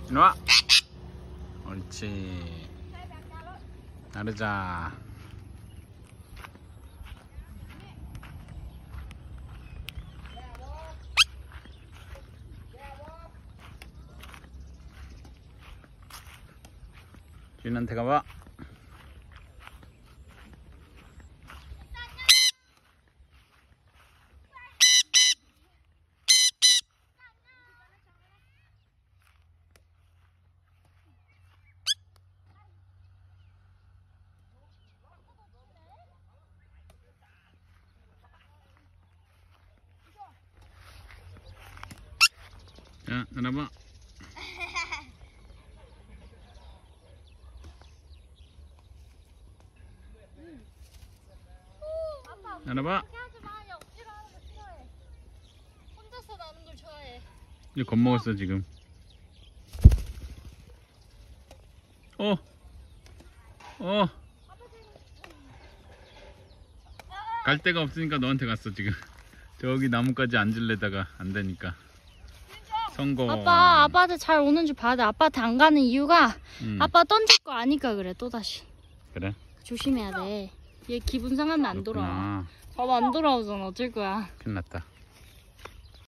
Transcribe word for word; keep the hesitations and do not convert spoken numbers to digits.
이리와. 옳지. 나르자. 주인한테 가봐. 자, 나눠봐. 나눠봐. 혼자서 나는 걸 좋아해. 이제 겁먹었어 지금. 어. 어. 갈 데가 없으니까 너한테 갔어 지금. 저기 나무까지 앉을래다가 안 되니까. 성공. 아빠, 아빠한테 잘 오는 줄 봐야 돼. 아빠한테 안 가는 이유가 음. 아빠 던질 거 아니까 그래. 또다시 그래? 조심해야 돼. 얘 기분 상하면 안 돌아와. 그렇구나. 봐봐, 안 돌아오잖아. 어쩔 거야. 큰일 났다.